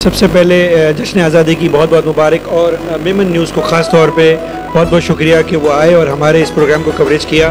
सबसे पहले जश्न आज़ादी की बहुत बहुत मुबारक और मेमन न्यूज़ को ख़ास तौर पे बहुत बहुत शुक्रिया कि वो आए और हमारे इस प्रोग्राम को कवरेज किया।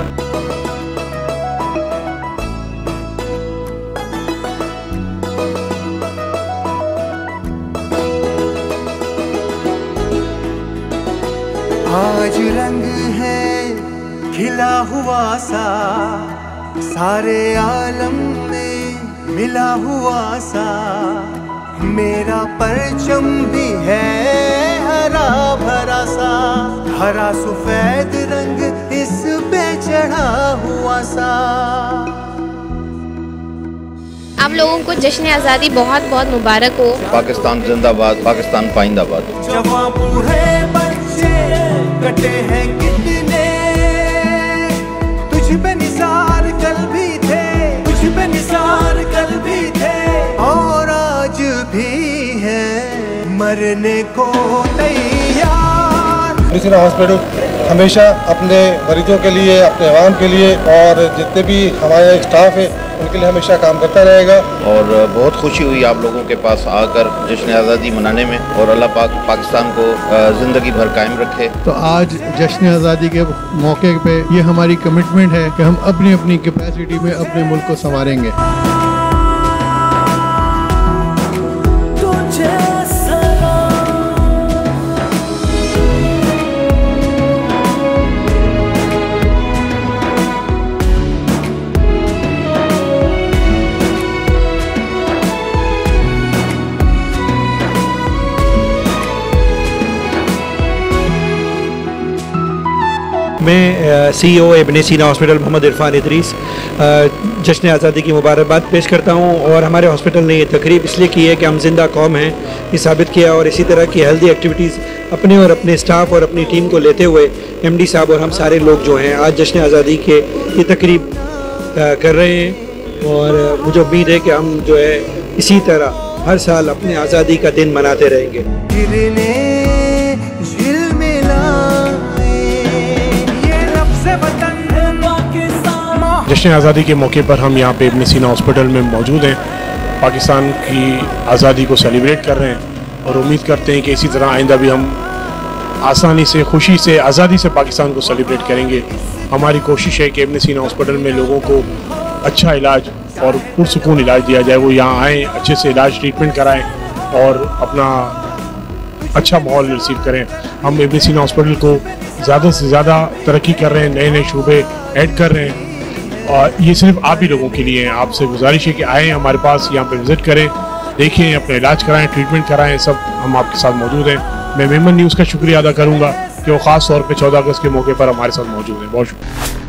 आज रंग है खिला हुआ सा, सारे आलम में मिला हुआ सा, मेरा परचम भी है हरा भरा सा, हरा सफेद रंग इस पे चढ़ा हुआ सा। आप लोगों को जश्न आज़ादी बहुत बहुत मुबारक हो। पाकिस्तान जिंदाबाद, पाकिस्तान पाइंदाबाद। जवां बूढ़े बच्चे कटे हैं कितने, तुझ पे निसार कल भी थे, तुझ पे निसार कल भी थे, और आज भी है मरने को तैयार। मेडिसिन हॉस्पिटल हमेशा अपने मरीजों के लिए, अपने अवाम के लिए और जितने भी हमारे स्टाफ है उनके लिए हमेशा काम करता रहेगा। और बहुत खुशी हुई आप लोगों के पास आकर जश्न आज़ादी मनाने में, और अल्लाह पाक पाकिस्तान को ज़िंदगी भर कायम रखे। तो आज जश्न आज़ादी के मौके पे ये हमारी कमिटमेंट है कि हम अपनी अपनी कैपेसिटी में अपने मुल्क को संवारेंगे। मैं CEO इब्न सीना हॉस्पिटल मोहम्मद इरफान इदरीस जश्न आज़ादी की मुबारकबाद पेश करता हूँ। और हमारे हॉस्पिटल ने ये तकरीब इसलिए की है कि हम जिंदा कौम हैं, ये साबित किया। और इसी तरह की हेल्दी एक्टिविटीज़ अपने और अपने स्टाफ और अपनी टीम को लेते हुए MD साहब और हम सारे लोग जो हैं आज जश्न आज़ादी के ये तकरीब कर रहे हैं। और मुझे उम्मीद है कि हम जो है इसी तरह हर साल अपने आज़ादी का दिन मनाते रहेंगे। जश्न आज़ादी के मौके पर हम यहाँ पे इब्न सीना हॉस्पिटल में मौजूद हैं, पाकिस्तान की आज़ादी को सेलिब्रेट कर रहे हैं और उम्मीद करते हैं कि इसी तरह आइंदा भी हम आसानी से, खुशी से, आज़ादी से पाकिस्तान को सेलिब्रेट करेंगे। हमारी कोशिश है कि इब्न सीना हॉस्पिटल में लोगों को अच्छा इलाज और पुरसुकून इलाज दिया जाए, वो यहाँ आएँ, अच्छे से इलाज ट्रीटमेंट कराएँ और अपना अच्छा माहौल रिसीव करें। हम इब्न सीना हॉस्पिटल को ज़्यादा से ज़्यादा तरक्की कर रहे हैं, नए नए शूबे ऐड कर रहे हैं, और ये सिर्फ आप ही लोगों के लिए है। आपसे गुजारिश है कि आएँ हमारे पास, यहाँ पे विज़िट करें, देखें, अपना इलाज कराएं, ट्रीटमेंट कराएं, सब हम आपके साथ मौजूद हैं। मैं मेमन न्यूज़ का शुक्रिया अदा करूँगा कि वो ख़ास तौर पे 14 अगस्त के मौके पर हमारे साथ मौजूद हैं। बहुत शुक्रिया।